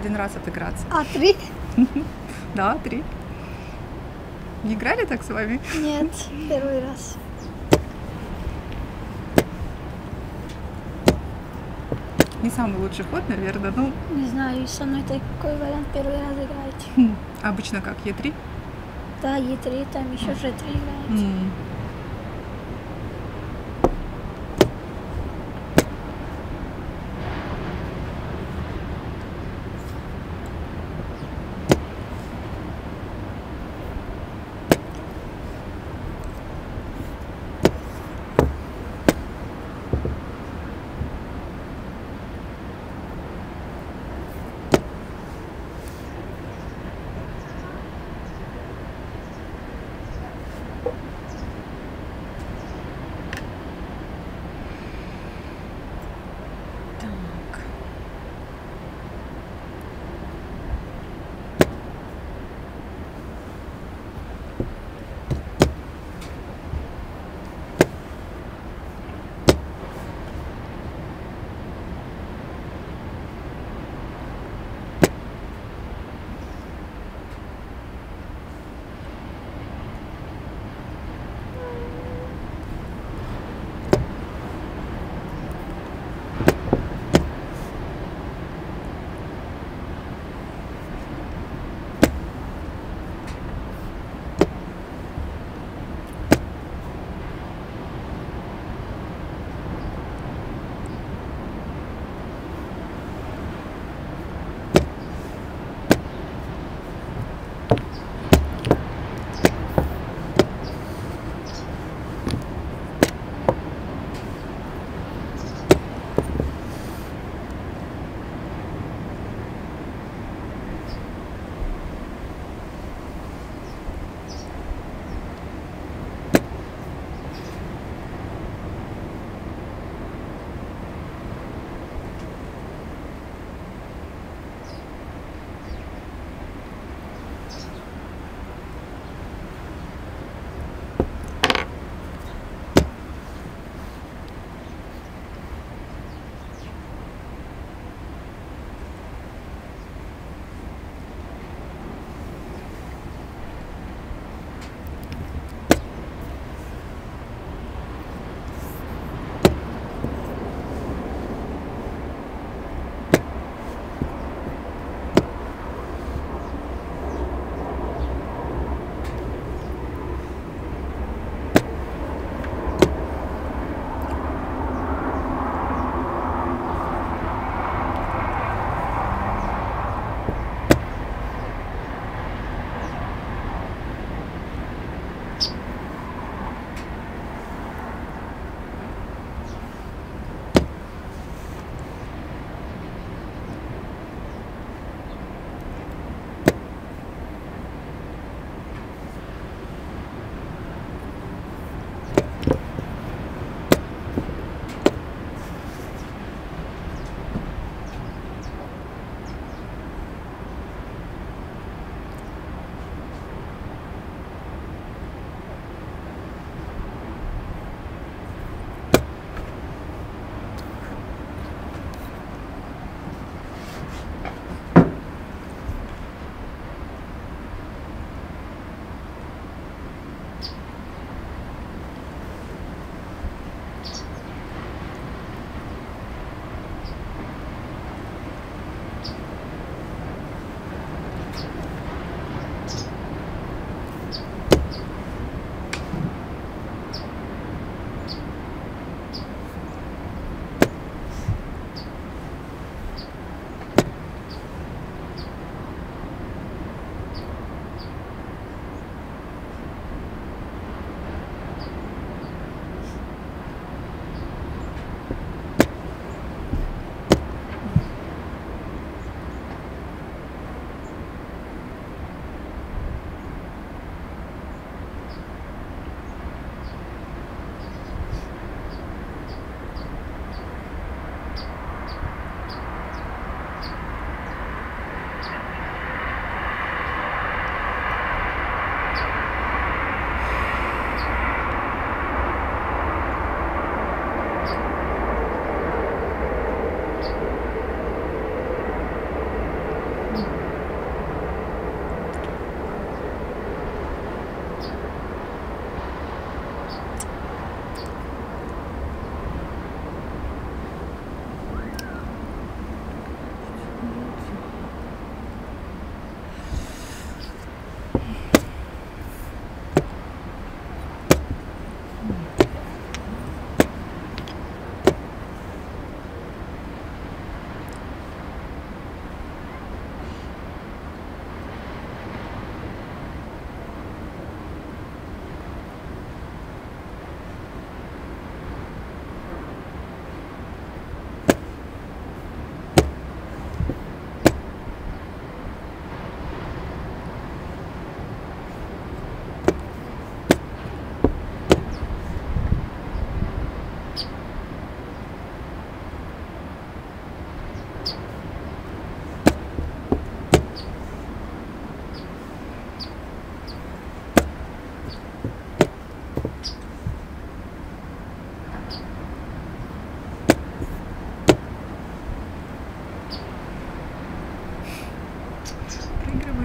один раз отыграться. А 3? Да, 3. Не играли так с вами? Нет, первый раз. Не самый лучший ход, наверное. Ну, Не знаю, со мной такой вариант первый раз играете. обычно как, Е3? Да, Е3, там еще Ж3 играете.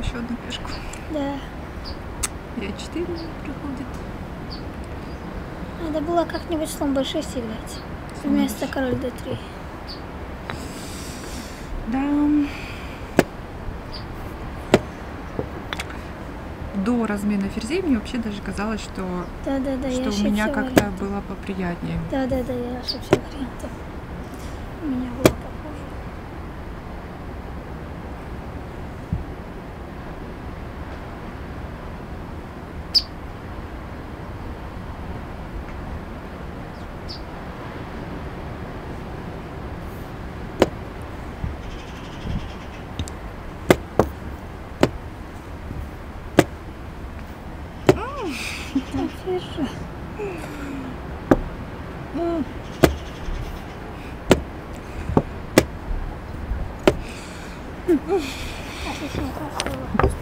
еще одну пешку. Да. И А4 проходит. Надо было как-нибудь слон b6 играть. Вместо король d3. Да. До размена ферзей мне вообще даже казалось, что, Да-да-да, я у ошибся меня как-то вариантом. было поприятнее. Да-да-да, я ошибся вариантом. У меня было похоже. Ферзь. Отлично, красиво.